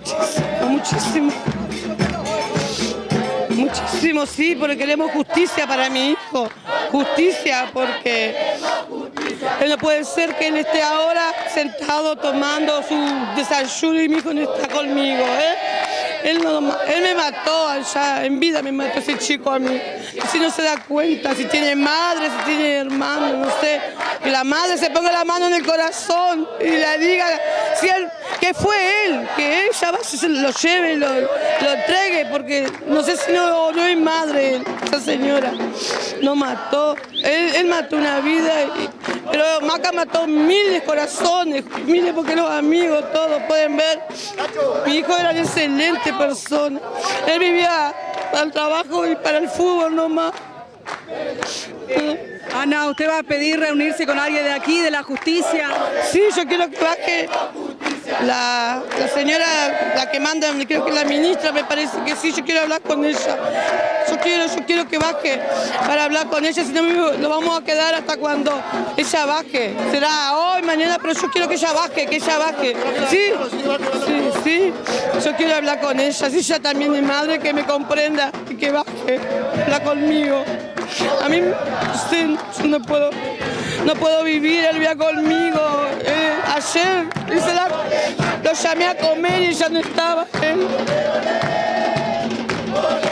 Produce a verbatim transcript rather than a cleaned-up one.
muchísimo, muchísimo. Muchísimo, sí, porque queremos justicia para mi hijo. Justicia, porque él no puede ser que él esté ahora sentado tomando su desayuno y mi hijo no está conmigo, ¿eh? Él, no, él me mató allá, en vida me mató ese chico a mí. Y si no se da cuenta, si tiene madre, si tiene hermano, no sé. Que la madre se ponga la mano en el corazón y le diga si él, que fue él, que ella va, se lo lleve, lo, lo entregue, porque no sé si no, no es madre esa señora. No mató, él, él mató una vida, y, pero Maca mató miles de corazones, miles porque los amigos, todos pueden ver. Mi hijo era una excelente persona, él vivía para el trabajo y para el fútbol nomás. Ana, ¿usted va a pedir reunirse con alguien de aquí, de la justicia? Sí, yo quiero que baje la, la señora, la que manda, creo que la ministra, me parece que sí, yo quiero hablar con ella. Yo quiero, yo quiero que baje para hablar con ella, si no lo vamos a quedar hasta cuando ella baje. Será hoy, mañana, pero yo quiero que ella baje, que ella baje. Sí, sí, sí, yo quiero hablar con ella, si ella también es madre, que me comprenda y que baje, habla conmigo. A mí sí, no puedo, no puedo vivir, él vivía conmigo. Eh, ayer la, lo llamé a comer y ya no estaba él.